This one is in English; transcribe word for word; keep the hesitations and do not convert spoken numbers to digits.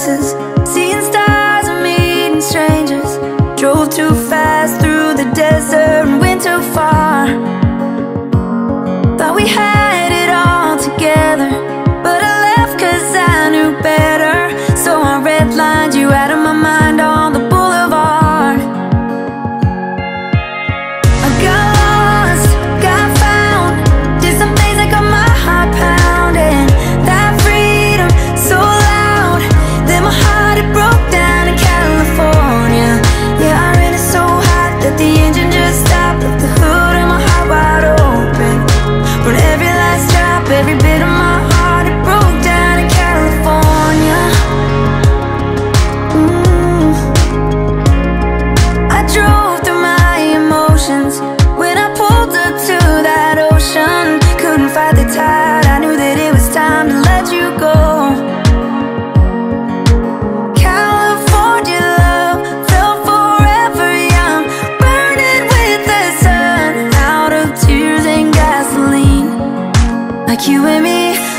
places, seeing stars and meeting strangers. Drove too fast through the desert and went too far. Thought we had it all together, but I left cause I knew better. So I redlined you out of my mind on the boulevard. I got lost, got found, did some things that got my heart pounding. That freedom so loud, then my heart it broke down in California. Yeah, I ran it so hot that the engine just stopped, left the hood and my heart wide open. But every last drop, every bit of my heart, it broke down in California. mm. I drove through my emotions when I pulled up to that ocean. Couldn't fight the tide, I knew that it was time to let you go. California love felt forever young, burning with the sun, out of tears and gasoline. Like you and me,